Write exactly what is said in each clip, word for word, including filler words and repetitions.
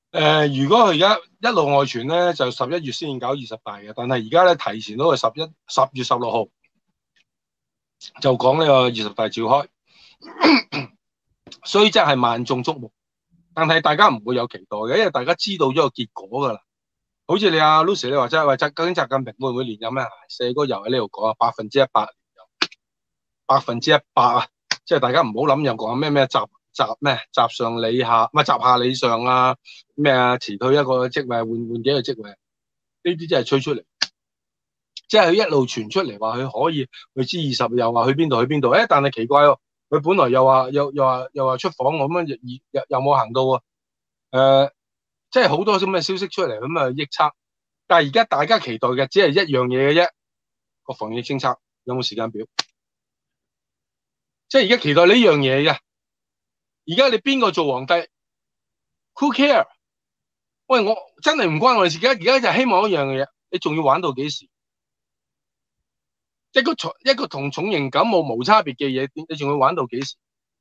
誒、呃，如果佢而家一路外傳咧，就十一月先搞二十大嘅，但係而家咧提前到係十一十月十六號就講呢個二十大召開，所以真係萬眾矚目。但係大家唔會有期待嘅，因為大家知道咗個結果噶啦。好似你阿 Lucy 你話齋，喂，究竟習近平會唔會連任咧？四哥又喺呢度講啊，百分之一百連任，百分之一百啊！即係大家唔好諗又講咩咩習習咩習上理下，唔係習下理上啊，咩啊辭退一個職位，換換幾個職位，呢啲真係吹出嚟。即係佢一路傳出嚟話佢可以去 G 二十，又話去邊度去邊度，誒，但係奇怪喎，佢本來又話又又話又話出訪咁樣，又又冇行到喎，誒、呃，即係好多咁嘅消息出嚟咁啊臆測，但係而家大家期待嘅只係一樣嘢嘅啫，個防疫政策有冇時間表？即係而家期待呢樣嘢嘅，而家你邊個做皇帝 ？Who care？喂，我真係唔關我哋事，而家而家就希望一樣嘢，你仲要玩到幾時？一個重一個同重型感冒無差別嘅嘢，你仲要玩到幾時？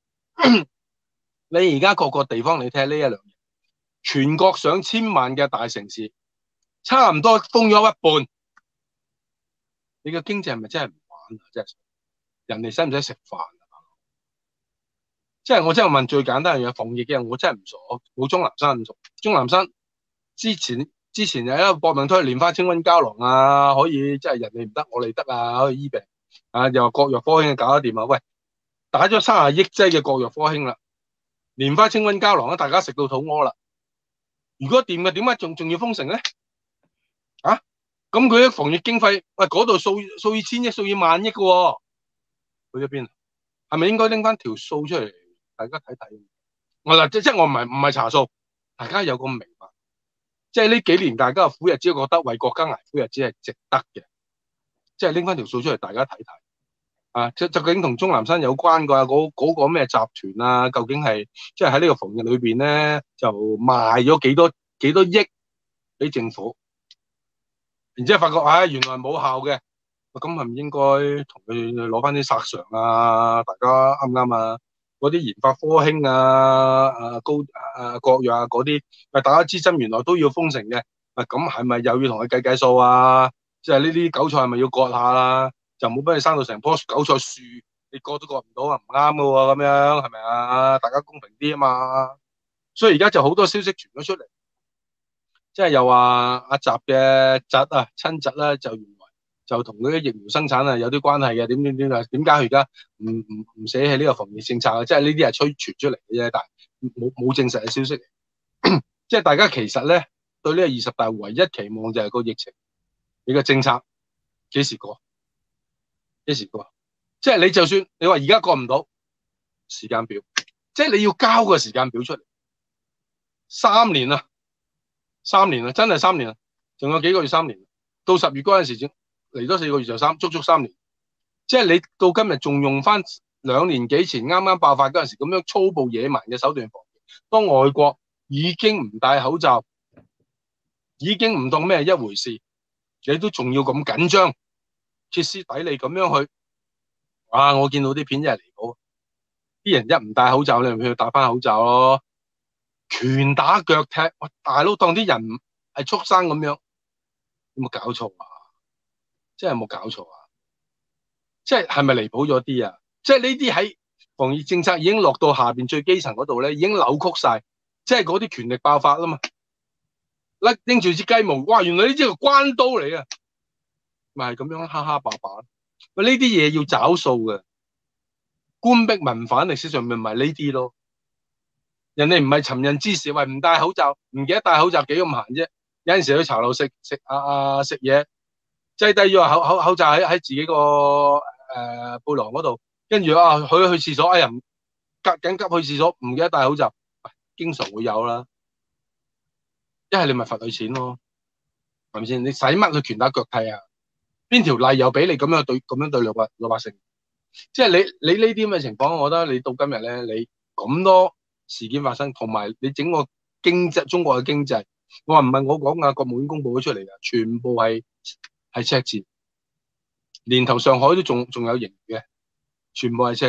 你而家各個地方你睇下呢一兩日，全國上千萬嘅大城市，差唔多封咗一半，你嘅經濟係咪真係唔玩啊？真係人哋使唔使食飯啊？即係我真係問最簡單嘅嘢，防疫嘅人我真係唔熟，冇鍾南山咁熟。鍾南山之前之前有一個搏命推蓮花清瘟膠囊啊，可以即係人哋唔得我哋得啊，可以醫病啊，又話國藥科興搞得掂啊，喂，打咗三十億劑嘅國藥科興啦，蓮花清瘟膠囊咧，大家食到肚屙啦。如果掂嘅，點解仲仲要封城咧？啊，咁佢啲防疫經費，喂，嗰度數數以千億、數以萬億嘅喎，去咗邊？係咪應該拎翻條數出嚟，大家睇睇？我嗱即即係我唔係唔係查數，大家有個明白，即係呢幾年大家嘅苦日子，覺得為國家捱苦日子係值得嘅，即係拎翻條數出嚟，大家睇睇。啊，即究竟同鍾南山有關嘅嗰嗰個咩集團啊？究竟係即係喺呢個防疫裏邊咧，就賣咗幾多幾多億俾政府，然之後發覺唉、哎，原來冇效嘅，咁係唔應該同佢攞翻啲索償啊？大家啱唔啱啊？嗰啲研發科興啊、啊高啊國藥啊嗰啲，大家知真原來都要封城嘅，啊咁係咪又要同佢計計數啊？即係呢啲韭菜係咪要割下啦？就冇俾你生到成棵韭菜樹，你割都割唔到啊，唔啱噶喎，咁樣係咪啊？大家公平啲啊嘛。所以而家就好多消息傳咗出嚟，即係又話阿習嘅侄啊親侄咧，就原來就同嗰啲疫苗生產啊有啲關係嘅，點點點啊？點解佢而家唔唔唔捨棄呢個防疫政策啊？即係呢啲係吹傳出嚟嘅啫，但係冇冇證實嘅消息。即係大家其實咧對呢個二十大唯一期望就係個疫情，你個政策幾時過？幾時過？即係你就算你話而家過唔到時間表，即係你要交個時間表出嚟。三年啦，三年啦，真係三年啦，仲有幾個月三年，到十月嗰陣時先嚟多四個月就三足足三年。即係你到今日仲用翻兩年幾前啱啱爆發嗰陣時咁樣粗暴野蠻嘅手段防疫，當外國已經唔戴口罩，已經唔當咩一回事，你都仲要咁緊張，歇斯底里咁樣去。啊！我見到啲片真係離譜，啲人一唔戴口罩，你咪去戴翻口罩咯，拳打腳踢，喂，大佬當啲人係畜生咁樣，有冇搞錯啊？真係有冇搞錯啊？即係係咪離譜咗啲啊？即係呢啲喺防疫政策已經落到下邊最基層嗰度咧，已經扭曲晒，即係嗰啲權力爆發啦嘛，拎拎住支雞毛，哇！原來呢支係關刀嚟啊，咪係咁樣哈哈霸霸。喂，呢啲嘢要找數嘅，官逼民反歷史上面咪呢啲咯。人哋唔係尋釁滋事，喂，唔戴口罩，唔記得戴口罩幾咁閒啫。有陣時去茶樓食食啊啊食嘢，擠低咗口口口罩喺喺自己個誒、呃、背囊嗰度，跟住啊去去廁所，哎呀急緊急去廁所，唔記得戴口罩，喂，經常會有啦。一係你咪罰佢錢咯，係咪先？你使乜去拳打腳踢啊？邊條例又俾你咁樣對咁樣對老百老百姓？即係你你呢啲咁嘅情況，我覺得你到今日咧，你咁多事件發生，同埋你整個經濟中國嘅經濟，我話唔係我講啊，國務院公佈咗出嚟噶，全部係係赤字，年頭上海都仲仲有盈餘嘅，全部係赤字。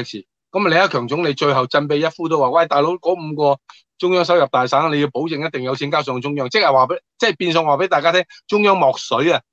咁啊，李克強總理最後振臂一呼都話：喂，大佬，嗰五個中央收入大省，你要保證一定有錢交上中央，即係話俾，即係變相話俾大家聽，中央莫水啊！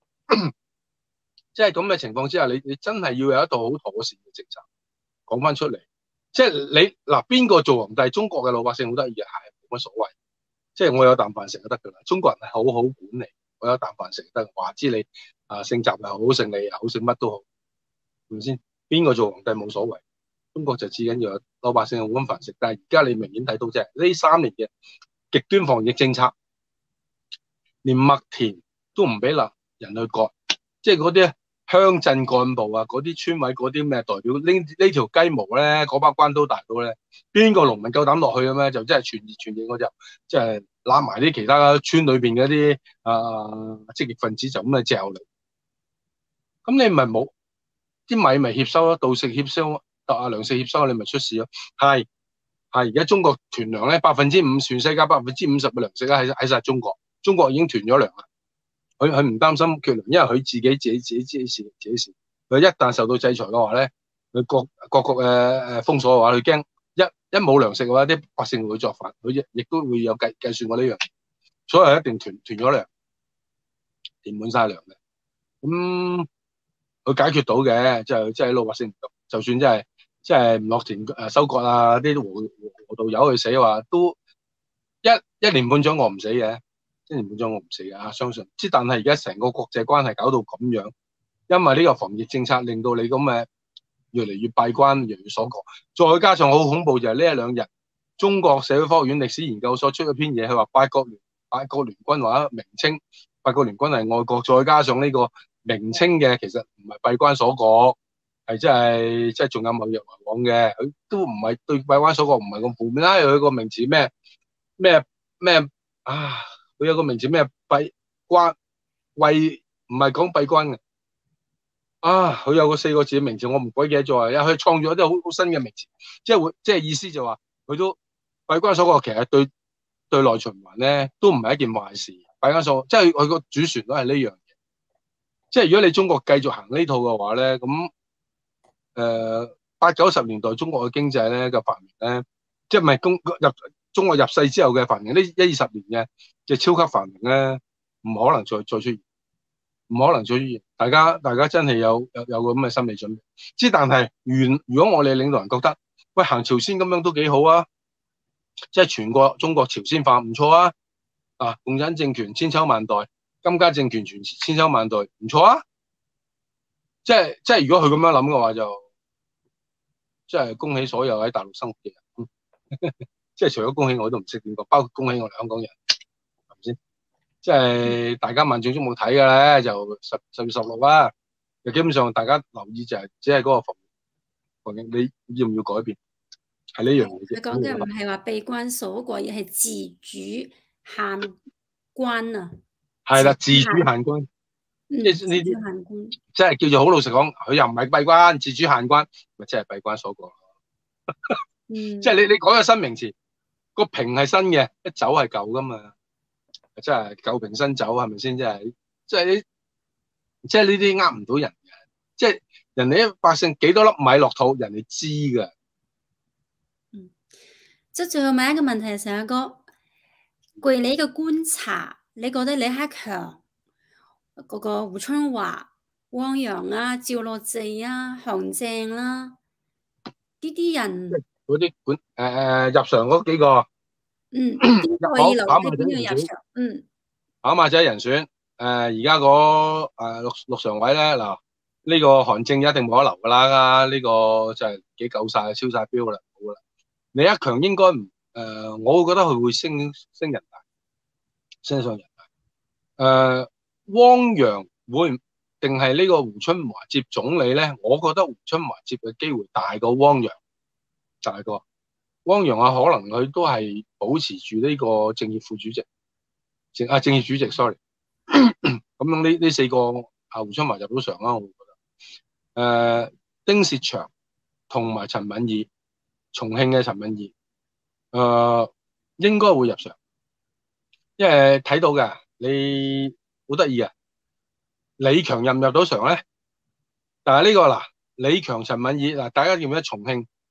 即係咁嘅情況之下，你你真係要有一套好妥善嘅政策講翻出嚟。即係你嗱，邊個做皇帝？中國嘅老百姓好得意嘅，係冇乜所謂。即係我有啖飯食就得噶啦。中國人係好好管理，我有啖飯食就得。話知你啊，姓習又好，姓李又好，姓乜都好，係咪先？邊個做皇帝冇所謂。中國就至緊要有老百姓有碗飯食。但係而家你明顯睇到啫，呢三年嘅極端防疫政策，連麥田都唔俾啦人去割，即係嗰啲鄉鎮幹部啊，嗰啲村委嗰啲咩代表拎呢條雞毛咧，嗰把關刀大刀咧，邊個農民夠膽落去嘅咩？就真係全熱全熱，我就即係攬埋啲其他村裏邊嗰啲啊積極分子就咁去嚼你。咁你咪冇啲米咪協收咯，稻食協收啊，糧食協收，你咪出事咯。係係而家中國囤糧咧，百分之五，全世界百分之五十嘅糧食咧喺喺晒中國，中國已經囤咗糧啦。佢佢唔擔心缺糧，因為佢自己自己自己自己事自己事。佢一旦受到制裁嘅話咧，佢各各國誒誒封鎖嘅話，佢驚一一冇糧食嘅話，啲百姓會作反。佢亦亦都會有計計算過呢樣，所以一定囤囤咗糧，填滿晒糧嘅。咁佢解決到嘅，即係即係老百姓，就算即係即係唔落田誒收割啊，啲禾禾稻由佢死嘅話，都一一年半載餓唔死嘅。一年半載我唔死啊！相信，之但係而家成個國際關係搞到咁樣，因為呢個防疫政策令到你咁嘅越嚟越閉關，越嚟越鎖國。再加上好恐怖就係呢一兩日，中國社會科學院歷史研究所出咗篇嘢，佢話八國聯八國聯軍或者明清八國聯軍係外國，再加上呢個明清嘅其實唔係閉關鎖國，係即係即係仲有貿易來往嘅，佢都唔係對閉關鎖國唔係咁負面啦。佢個名詞咩咩咩啊？佢有個名字咩閉關衛，唔係講閉關嘅啊！佢有個四個字嘅名字，我唔鬼記得咗啊！佢創咗啲好好新嘅名字，即係會即係意思就話佢都閉關鎖國，其實對對內循環咧都唔係一件壞事。閉關鎖即係佢個主旋律係呢樣嘢。即係如果你中國繼續行呢套嘅話咧，咁誒八九十年代中國嘅經濟咧嘅繁榮咧，即係唔係公入中國入世之後嘅繁榮呢一二十年嘅。嘅超級繁榮咧，唔可能再再出現，唔可能再出現。大家大家真係有有有個咁嘅心理準備。之但係，原如果我哋領導人覺得，喂行朝鮮咁樣都幾好啊，即係全國中國朝鮮化唔錯啊，啊共產政權千秋萬代，金家政權全千秋萬代唔錯啊。即係即係如果佢咁樣諗嘅話，就即係恭喜所有喺大陸生活嘅人。即係除咗恭喜我都唔識點講，包括恭喜我哋香港人。先，即係大家萬眾矚目睇嘅咧，就十十月十六啦。就基本上大家留意就係只係嗰個防防疫，你要唔要改變？係呢樣嘢啫。 你講嘅唔係話閉關鎖國，而係自主限關啊。 係啦，自主限關，即係呢啲限關， 即係叫做好老實講，佢又唔係閉關，自主限關，咪即係閉關鎖國咯。嗯，即係你你講個新名詞，個瓶係新嘅，一酒係舊噶嘛。即係舊瓶新酒係咪先？即係即係呢，即係呢啲呃唔到人嘅。即係人哋啲百姓幾多粒米落肚，人哋知㗎。 嗯，即係最後問一個問題，成日哥，據你嘅觀察，你覺得李克強嗰個胡春華、汪洋啊、趙樂際啊、韓正啦，呢啲人嗰啲管誒誒入常嗰幾個。 嗯，邊可以留跑低邊個入場？嗯， 跑馬仔人選，誒而家嗰誒六六常委咧，嗱呢個韓正一定冇得留噶啦，呢個就係幾夠晒，超晒標噶啦，冇噶啦。李克強應該唔誒，我會覺得佢會升升人大，升上人大。誒，汪洋會定係呢個胡春華接總理咧？我覺得胡春華接嘅機會大過汪洋，大過。汪洋啊，可能佢都係保持住呢個政協副主席，政啊政協主席 ，sorry。咁樣呢呢四個啊胡春華入到場啦，我會覺得。誒、呃，丁薛祥同埋陳敏爾，重慶嘅陳敏爾，誒、呃、應該會入場，因為睇到嘅你好得意啊。李強入唔入到場咧？但係呢個嗱，李強、陳敏爾嗱，大家記唔記得重慶？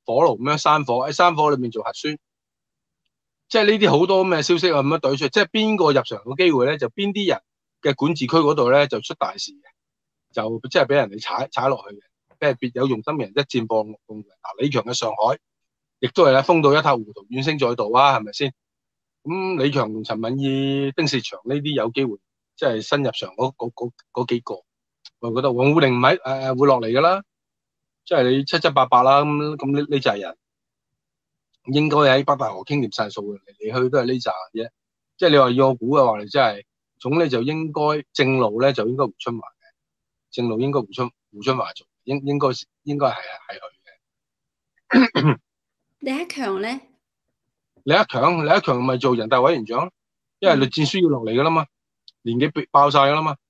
火爐咁樣山火，喺山火裏面做核酸，即係呢啲好多咩消息啊咁樣懟出，即係邊個入場嘅機會咧，就邊啲人嘅管治區嗰度咧就出大事嘅，就即係俾人哋踩踩落去嘅，即係別有用心嘅人一箭破夢嘅。嗱，李強嘅上海亦都係咧封到一塌糊塗，怨聲載道啊，係咪先？咁李強同陳敏爾、丁薛祥呢啲有機會，即係新入場嗰嗰嗰嗰幾個，我覺得王滬寧唔係誒會落嚟噶啦，即係你七七八八啦，咁咁呢呢扎人。應該喺北戴河傾掂晒數嘅，嚟嚟去都係呢扎啫。即係你話要我估嘅話，你真係總理就應該正路咧，就應該胡春華嘅，正路應該胡春胡春華做，應應該應該係係佢嘅。 李克強咧？ 李克強，李克強咪做人大委員長，因為栗戰書要落嚟噶啦嘛，年紀爆晒噶啦嘛。